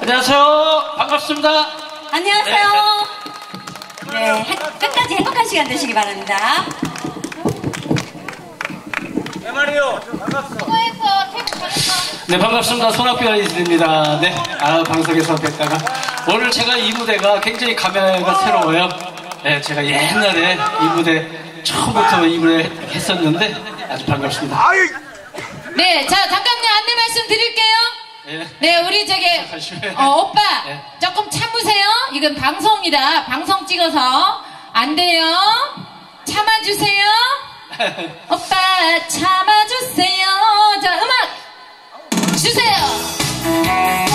안녕하세요. 반갑습니다. 안녕하세요. 네, 끝까지 행복한 시간 되시기 바랍니다. 내 말이요. 반갑소. 네, 반갑습니다. 손학규 아이즈입니다. 네, 방송에서 뵙다가 오늘 제가 이 무대가 굉장히 감회가 새로워요. 네, 제가 옛날에 이 무대 처음부터 이 무대 했었는데 아주 반갑습니다. 네, 자 잠깐만 안내 말씀 드릴게요. 네, 우리 저기 오빠 네. 조금 참으세요. 이건 방송이라 방송 찍어서 안 돼요. 참아주세요. 오빠 참아주세요. 자, 음악 주세요.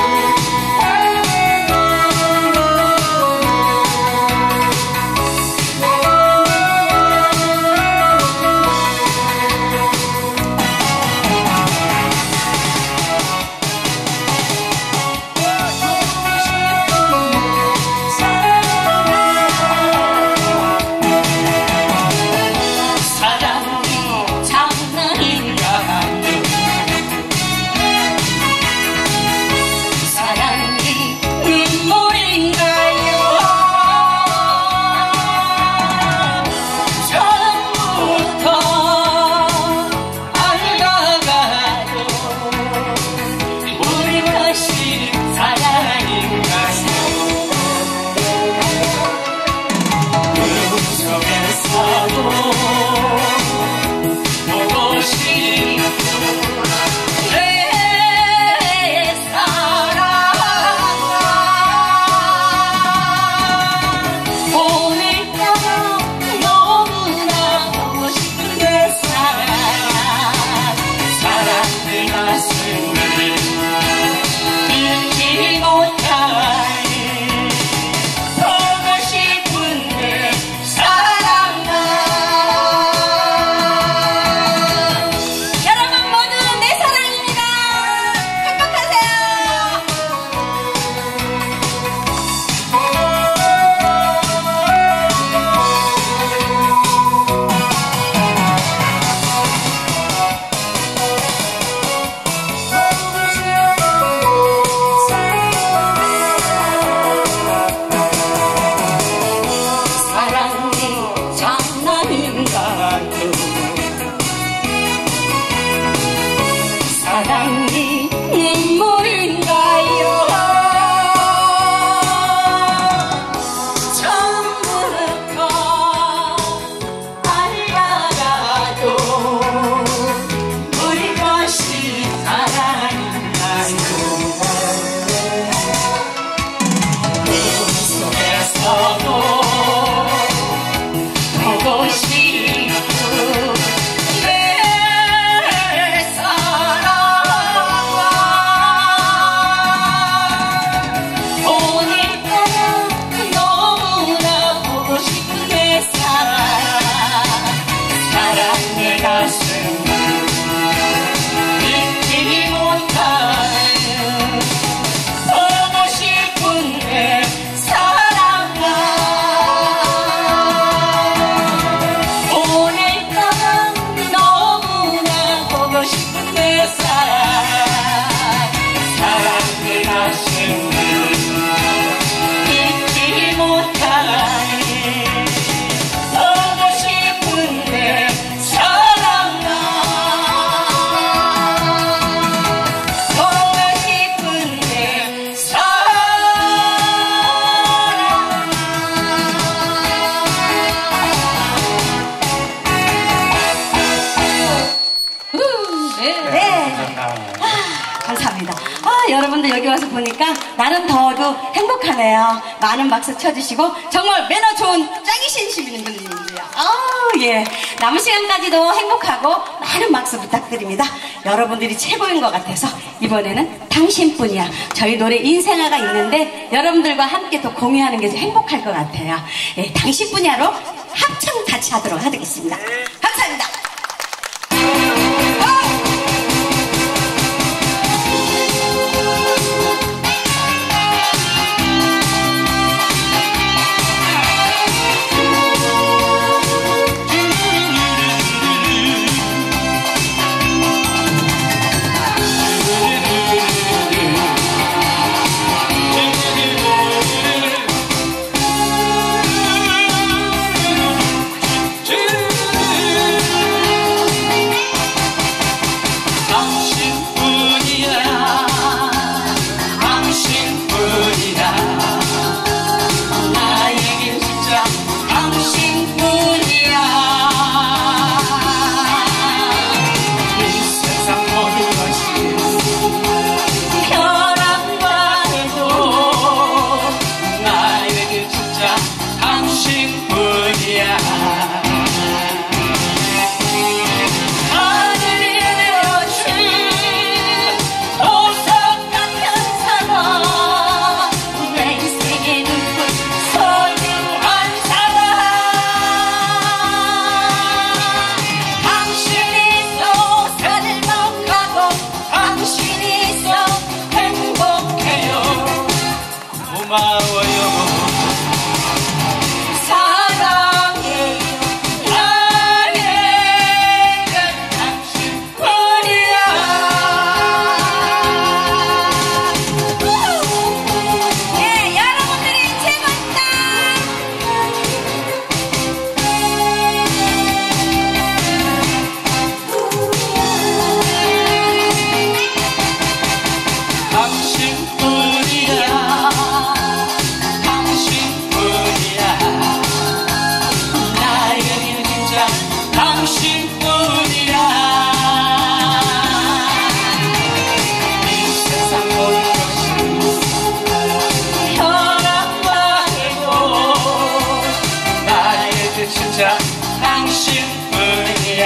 감사합니다. 여러분들 여기 와서 보니까 나름 더도 행복하네요. 많은 박수 쳐주시고 정말 매너 좋은 짱이신 시민분들이세요. 예. 남은 시간까지도 행복하고 많은 박수 부탁드립니다. 여러분들이 최고인 것 같아서 이번에는 당신뿐이야. 저희 노래 인생아가 있는데 여러분들과 함께 또 공유하는 게 좀 행복할 것 같아요. 예, 당신뿐이야로 합창 같이 하도록 하겠습니다. 감사합니다. 고마워요. 사랑해요 나에겐 당신뿐이야. 예, 여러분들이 최고입니다. 당신뿐이야. 당신뿐이야. 나에겐 진짜 당신뿐이야. 이 세상 모든 것이 혈압과 해고 나에게 진짜 당신뿐이야.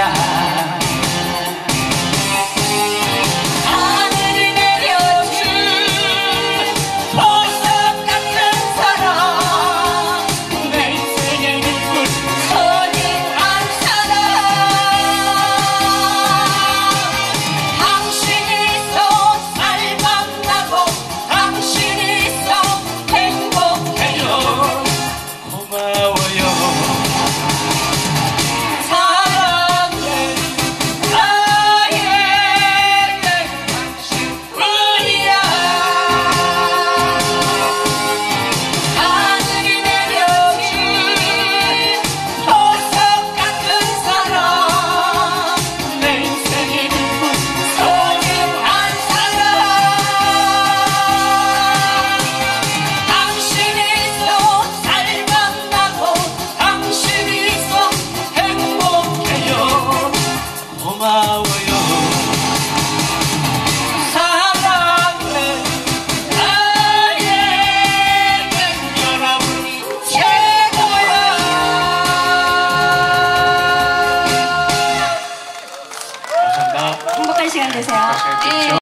하늘이 내려준 보석 같은 사랑 내 인생의 빛을 소중한 사랑 당신이 있어 살만나고 당신이 있어 행복해요. 고마워요. 사랑해 나에겐 당신뿐이야. 하늘이 내려준 보석 같은 사랑 내 인생의 빛은 소중한 사랑 당신이 있어 살만나고 당신이 있어 행복해요. 고마워요. 사랑해 나에겐 여러분이 최고야. 감사합니다. 행복한 시간 되세요. 네.